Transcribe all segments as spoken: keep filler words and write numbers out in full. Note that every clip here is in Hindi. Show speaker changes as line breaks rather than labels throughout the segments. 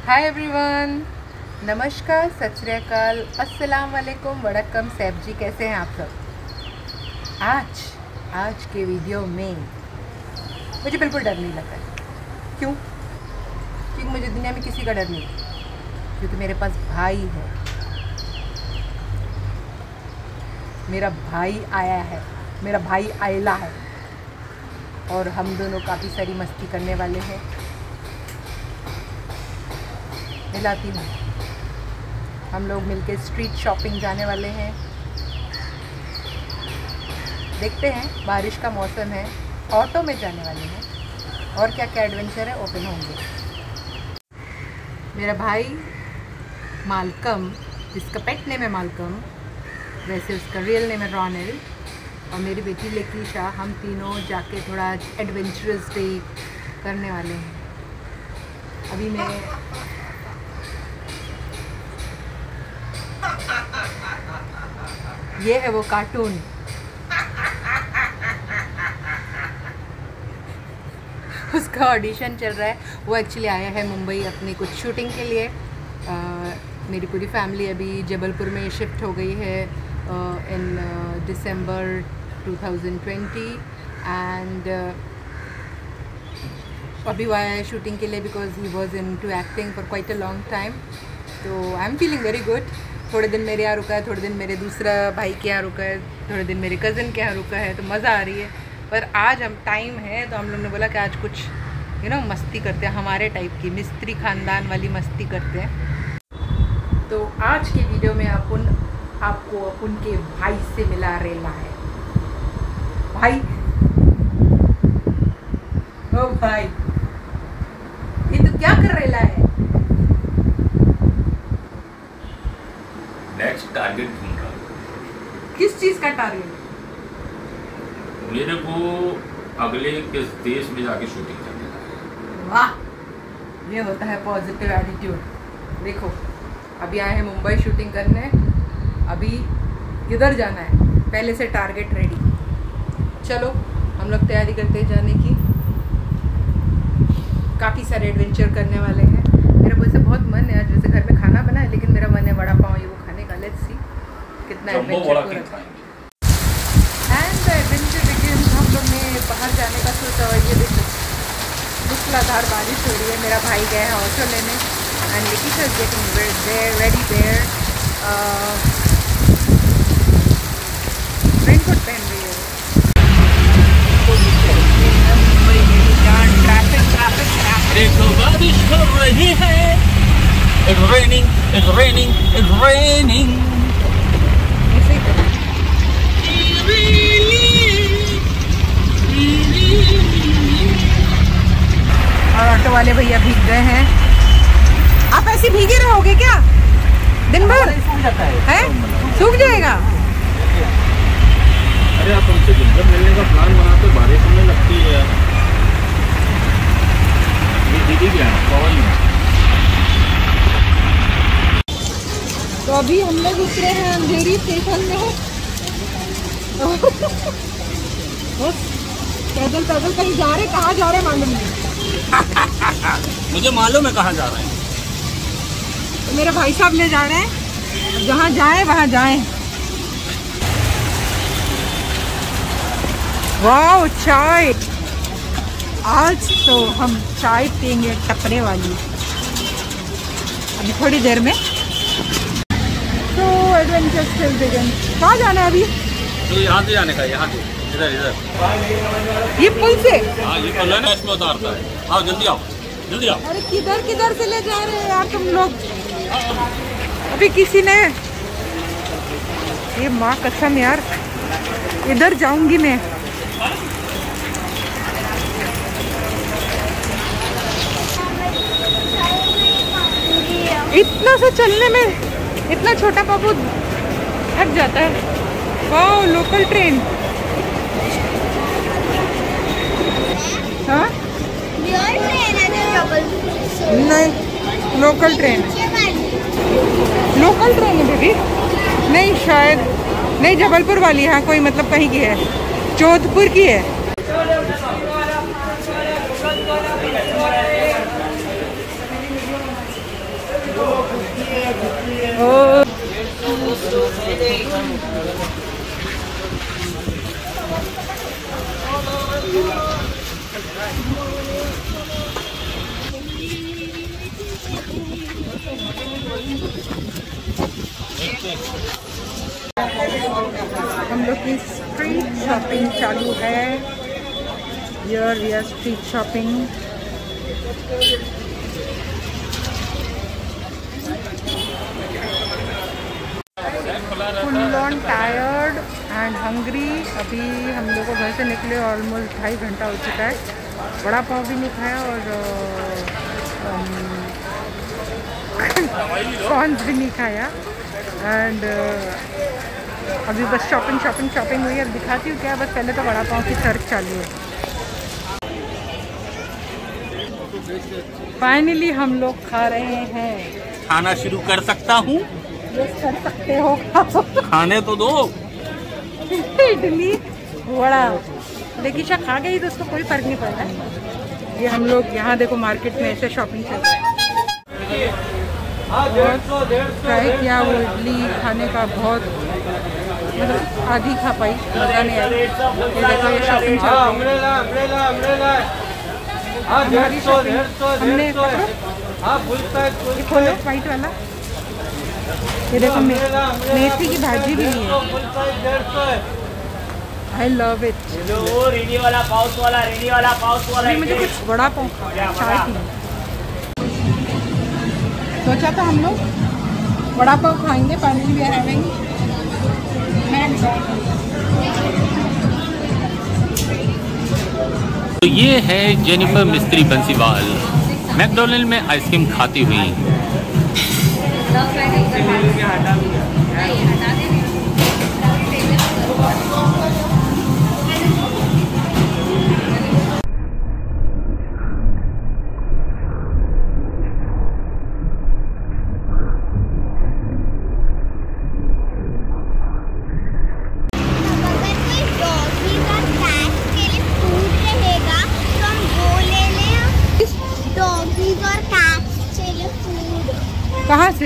हाय एवरीवन, नमस्कार, सत श्री अकाल, अस्सलाम वालेकुम, वड़क्कम सैफ जी, कैसे हैं आप सब। आज आज के वीडियो में मुझे बिल्कुल डर नहीं लगा। क्यों? क्योंकि मुझे दुनिया में किसी का डर नहीं, क्योंकि मेरे पास भाई है। मेरा भाई आया है, मेरा भाई आयला है और हम दोनों काफ़ी सारी मस्ती करने वाले हैं। मिलाती हूँ, हम लोग मिलके स्ट्रीट शॉपिंग जाने वाले हैं। देखते हैं, बारिश का मौसम है, ऑटो में जाने वाले हैं और क्या क्या एडवेंचर है ओपन होंगे। मेरा भाई मालकम, जिसका पेट नेम है मालकम, वैसे उसका रियल नेम है रॉनेल, और मेरी बेटी लेकीशा, हम तीनों जाके थोड़ा एडवेंचरस डे करने वाले हैं। अभी मैं ये है वो कार्टून, उसका ऑडिशन चल रहा है। वो एक्चुअली आया है मुंबई अपनी कुछ शूटिंग के लिए। आ, मेरी पूरी फैमिली अभी जबलपुर में शिफ्ट हो गई है in December two thousand twenty, and अभी वो आया है शूटिंग के लिए because he was into acting for quite a long time. तो I am feeling very good. थोड़े दिन मेरे यहाँ रुका है, थोड़े दिन मेरे दूसरा भाई के यहाँ रुका है, थोड़े दिन मेरे कज़न के यहाँ रुका है, तो मज़ा आ रही है। पर आज हम टाइम है तो हम लोग ने बोला कि आज कुछ यू नो मस्ती करते हैं, हमारे टाइप की मिस्त्री ख़ानदान वाली मस्ती करते हैं। तो आज के वीडियो में अपन आपको अपन के भाई से मिला रेला है। भाई, ओ भाई, ये तो क्या कर रेला है?
नेक्स्ट टारगेट ढूंढ रहा हूँ।
किस चीज़ का टारगेट?
मेरे को अगले किस देश में जाके शूटिंग करने का।
वाह, ये होता है पॉजिटिव एटीट्यूड। देखो, अभी आए हैं मुंबई शूटिंग करने, अभी किधर जाना है, पहले से टारगेट रेडी। चलो हम लोग तैयारी करते हैं जाने की। काफ़ी सारे एडवेंचर करने वाले हैं। मेरा वैसे बहुत मन है, आज वैसे घर में खाना बना है, लेकिन मेरा मन है वड़ा पाव ये वो खाने का। लेट्स सी कितना एडवेंचर हो रहा है। And the adventure begins. हम लोग ने बाहर जाने का सोचा और ये देखो मूसलाधार बारिश हो रही है। मेरा भाई गया है ऑटो लेने and Lakeisha is getting there ready there. Raincoat पहन रही है।
देखो बारिश हो रही है, it's raining, it's raining, it's raining।
ऐसे ही करो। और ऑटो वाले भैया भीग गए हैं। आप ऐसे भीगे रहोगे क्या दिन भर? सूख जाता है, है? सूख जाएगा।
अरे आप हमसे दिन भर मिलने का प्लान बनाते, बारिश होने लगती है। ये दीदी क्या है पवन में।
तो अभी हम लोग उतरे हैं अंधेरी स्टेशन में। पैदल पैदल कहीं जा रहे, कहाँ जा रहे मालूम नहीं।
मुझे मालूम है कहाँ जा रहे हैं।
तो मेरे भाई साहब ले जा रहे हैं, जहाँ जाए वहाँ जाएं। वाह, चाय। आज तो हम चाय पियेंगे टपरे वाली अभी थोड़ी देर में। तो एडवेंचर स्टिल बिगिन। कहाँ जाना है अभी?
तो यहाँ से जाने का, यहाँ से इधर इधर
ये पुल से?
हाँ, ये पुल है ना, इसमें उतारता है। आओ जल्दी आओ, जल्दी आओ।
अरे किधर किधर से ले जा रहे हैं यार तुम लोग? अभी किसी ने, ये माँ कसम यार, इधर जाऊंगी मैं। इतना सा चलने में इतना छोटा बाबू थक जाता है। वाह, लोकल ट्रेन। हाँ नहीं, लोकल ट्रेन, लोकल ट्रेन है बेबी। नहीं शायद, नहीं जबलपुर वाली, हाँ कोई मतलब कहीं की है, जोधपुर की है। हम लोग की स्ट्रीट शॉपिंग चालू है। Here we are street shopping. Full on tired and hungry. अभी हम लोग को घर से निकले ऑलमोस्ट ढाई घंटा हो चुका है। बड़ा पाव भी नहीं खाया और कॉर्न्स भी नहीं खाया। एंड uh, अभी बस शॉपिंग शॉपिंग शॉपिंग हुई। अब दिखाती हूँ क्या, बस पहले तो बड़ा पाव की सर्च चालू है। फाइनली हम लोग खा रहे हैं।
खाना शुरू कर सकता हूँ?
यस कर सकते हो।
खाने तो दो।
इडली वड़ा लेकिन खा गई तो उसको कोई फर्क नहीं पड़ता। ये हम लोग यहाँ देखो मार्केट में ऐसे शॉपिंग चल रहा है। ट्राई किया वो इडली खाने का, बहुत मतलब आधी खा पाई, मज़ा नहीं आई। ये देखो ये शॉपिंग चल रही है। हमारी शॉपिंग हमने खोलो वाइट वाला। ये देखो मे, मेथी की भाजी भी ली है। I love it.
रेडी वाला पाउच वाला रेडी वाला पाउच वाला।
मुझे कुछ बड़ा पाव चाय पी। सोचा था हम लोग बड़ा पाव खाएंगे। फाइनली वी आर हैविंग
तो ये है जेनिफर मिस्त्री बंसीवाल मैकडोनल्ड में आइसक्रीम खाती हुई।
कहाँ से?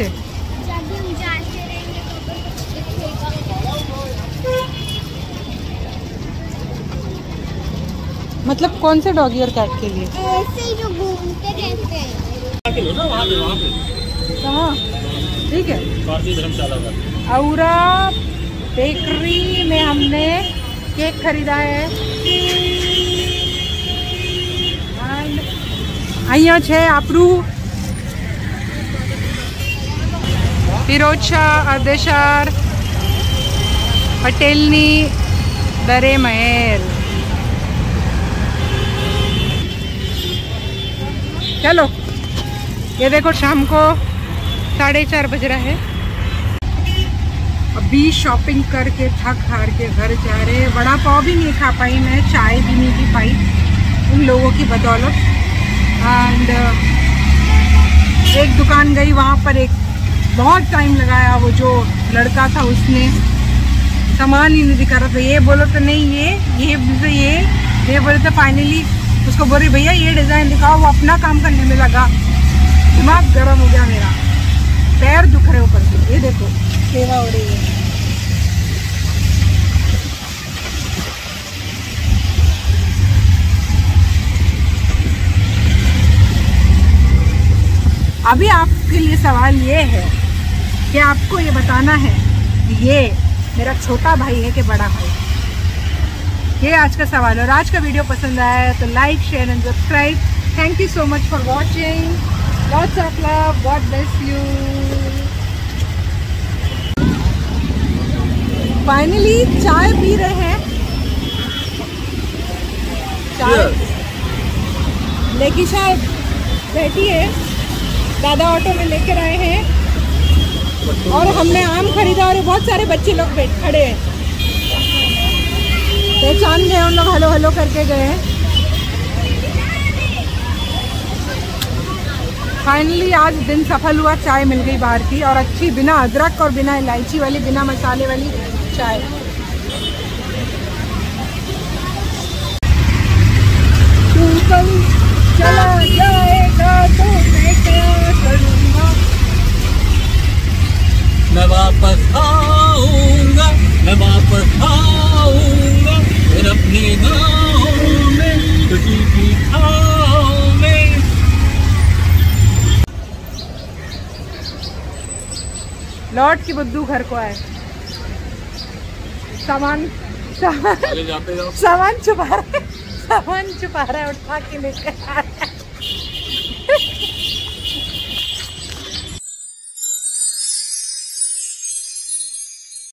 मतलब कौन से डॉगी और कैट के लिए?
ऐसे ही जो घूमते रहते हैं।
वहाँ पे वहाँ पे
कहाँ? ठीक है।
भारतीय धर्मशाला का
औरा बेकरी में हमने केक खरीदा है। અહીંયા છે આપણું ફિરોજ શાહ અર્દેશાર પટેલની દરે મહેલ। चलो ये देखो शाम को साढ़े चार बज रहा है। अभी शॉपिंग करके थक हार के घर जा रहे हैं। वड़ा पाव भी नहीं खा पाई मैं, चाय भी नहीं पी पाई उन लोगों की बदौलत। एंड एक दुकान गई, वहाँ पर एक बहुत टाइम लगाया। वो जो लड़का था उसने सामान ही नहीं दिखा रहा था। ये बोलो तो नहीं ये ये बोलते ये ये बोले तो फाइनली उसको बोल रही भैया ये डिज़ाइन दिखाओ। वो अपना काम करने में लगा। दिमाग गर्म हो गया मेरा, पैर दुख रहे ऊपर से। ये देखो सेवा हो रही है। अभी आपके लिए सवाल ये है कि आपको ये बताना है ये मेरा छोटा भाई है कि बड़ा भाई। ये आज का सवाल। और आज का वीडियो पसंद आया है तो like share and subscribe. Thank you so much for watching. Lots of love. God bless you. Finally चाय पी रहे हैं। चाय लेकी शायद बैठी है, दादा ऑटो में लेकर आए हैं और हमने आम खरीदा और बहुत सारे बच्चे लोग बैठ खड़े हैं। पहचान गए उन लोग, हेलो हेलो करके गए। फाइनली आज दिन सफल हुआ। चाय मिल गई बाहर की और अच्छी, बिना अदरक और बिना इलायची वाली, बिना मसाले वाली चाय। तू कल चला जाएगा तो मैं क्या करूँगा।
मैं वापस आऊंगा।
लौट के बुद्धू घर को आए। सामान सामान
आगे जाते जाओ।
सामान छुपा रहा है, सामान छुपा रहा है, उठा के लेकर आ रहा है।